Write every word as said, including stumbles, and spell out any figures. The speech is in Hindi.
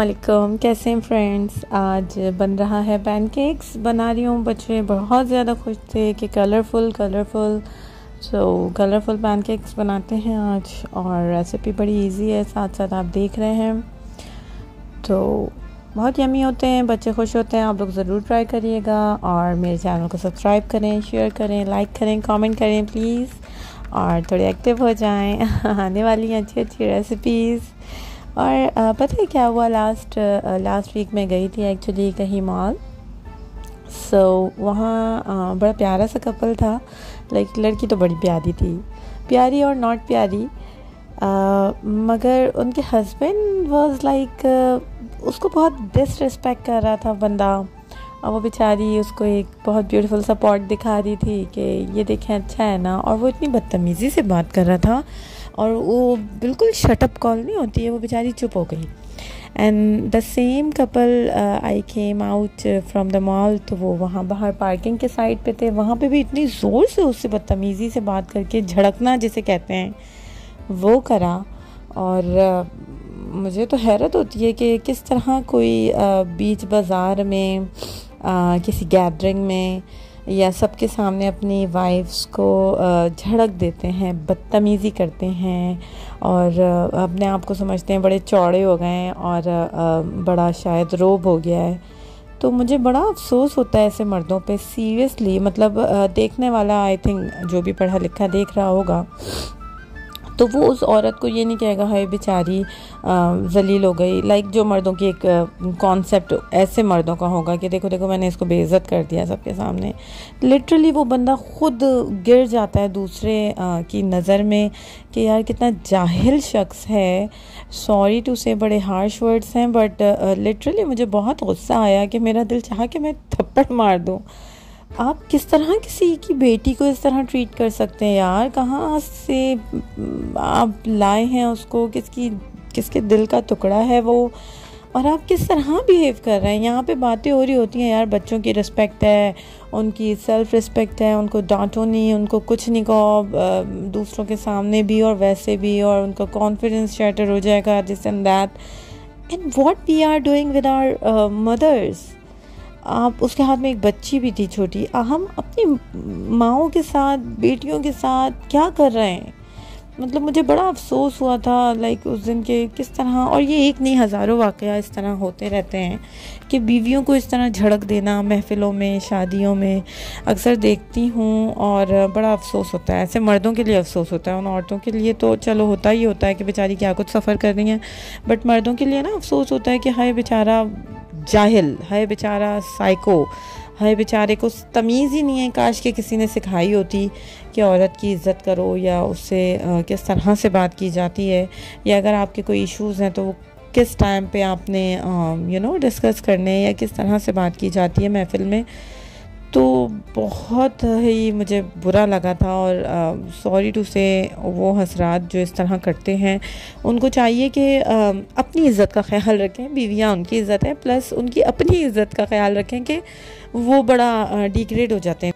अस्सलामुअलैकुम, कैसे हैं फ्रेंड्स। आज बन रहा है पैनकेक्स बना रही हूँ। बच्चे बहुत ज़्यादा खुश थे कि colourful colourful so colourful pancakes बनाते हैं आज। और रेसिपी बड़ी इजी है, साथ साथ आप देख रहे हैं तो बहुत यमी होते हैं, बच्चे खुश होते हैं। आप लोग ज़रूर ट्राई करिएगा और मेरे चैनल को सब्सक्राइब करें, शेयर करें, लाइक करें, कमेंट करें प्लीज़, और थोड़े एक्टिव हो जाएं। आने वाली हैं अच्छी अच्छी रेसिपीज़। और आ, पता है क्या हुआ, लास्ट लास्ट वीक में गई थी एक्चुअली कहीं मॉल। सो so, वहाँ बड़ा प्यारा सा कपल था। लाइक लड़की तो बड़ी प्यारी थी, प्यारी और नॉट प्यारी, आ, मगर उनके हस्बैंड वाज लाइक उसको बहुत डिसरिस्पेक्ट कर रहा था बंदा। और वो बेचारी उसको एक बहुत ब्यूटीफुल सा पॉट दिखा रही थी कि ये देखें अच्छा है ना, और वो इतनी बदतमीज़ी से बात कर रहा था और वो बिल्कुल शटअप कॉल नहीं होती है, वो बेचारी चुप हो गई। And the same couple I came out from the mall, तो वो वहाँ बाहर पार्किंग के साइड पे थे। वहाँ पे भी इतनी ज़ोर से उससे बदतमीज़ी से बात करके, झड़कना जिसे कहते हैं, वो करा। और uh, मुझे तो हैरत होती है कि किस तरह कोई uh, बीच बाज़ार में uh, किसी गैदरिंग में या सबके सामने अपनी वाइफ्स को झड़क देते हैं, बदतमीज़ी करते हैं और अपने आप को समझते हैं बड़े चौड़े हो गए हैं और बड़ा शायद रोब हो गया है। तो मुझे बड़ा अफसोस होता है ऐसे मर्दों पे, सीरियसली। मतलब देखने वाला आई थिंक जो भी पढ़ा लिखा देख रहा होगा तो वो उस औरत को ये नहीं कहेगा हाय बेचारी जलील हो गई। लाइक जो मर्दों की एक कॉन्सेप्ट ऐसे मर्दों का होगा कि देखो देखो मैंने इसको बेइज्जत कर दिया सबके सामने। लिटरली वो बंदा खुद गिर जाता है दूसरे आ, की नज़र में कि यार कितना जाहिल शख्स है। सॉरी टू से बड़े हार्श वर्ड्स हैं, बट लिटरली मुझे बहुत गुस्सा आया कि मेरा दिल चाहा कि मैं थप्पड़ मार दूँ। आप किस तरह किसी की बेटी को इस तरह ट्रीट कर सकते हैं यार? कहाँ से आप लाए हैं उसको? किसकी किसके दिल का टुकड़ा है वो? और आप किस तरह बिहेव कर रहे हैं? यहाँ पे बातें हो रही होती हैं यार, बच्चों की रिस्पेक्ट है, उनकी सेल्फ रिस्पेक्ट है, उनको डांटो नहीं, उनको कुछ नहीं कहो दूसरों के सामने भी और वैसे भी, और उनका कॉन्फिडेंस शैटर हो जाएगा, this and that. And what we are doing with our mothers. आप उसके हाथ में एक बच्ची भी थी छोटी, हम अपनी माँओं के साथ, बेटियों के साथ क्या कर रहे हैं? मतलब मुझे बड़ा अफसोस हुआ था लाइक उस दिन के किस तरह। और ये एक नहीं हज़ारों वाक़या इस तरह होते रहते हैं कि बीवियों को इस तरह झड़क देना महफ़िलों में, शादियों में अक्सर देखती हूँ और बड़ा अफसोस होता है। ऐसे मर्दों के लिए अफसोस होता है, उन औरतों के लिए तो चलो होता ही होता है कि बेचारी क्या कुछ सफ़र कर रही हैं, बट मर्दों के लिए ना अफसोस होता है कि हाय बेचारा जाहिल, है बेचारा साइको, है बेचारे को तमीज़ ही नहीं है। काश के किसी ने सिखाई होती कि औरत की इज़्ज़त करो या उससे किस तरह से बात की जाती है, या अगर आपके कोई इश्यूज़ हैं तो वो किस टाइम पे आपने यू नो डिस्कस करने, या किस तरह से बात की जाती है महफ़िल में। तो बहुत ही मुझे बुरा लगा था। और सॉरी टू से वो हजरात जो इस तरह करते हैं, उनको चाहिए कि uh, अपनी इज़्ज़त का ख्याल रखें। बीवियाँ उनकी इज़्ज़त है, प्लस उनकी अपनी इज़्ज़त का ख्याल रखें कि वो बड़ा डिग्रेड हो जाते हैं।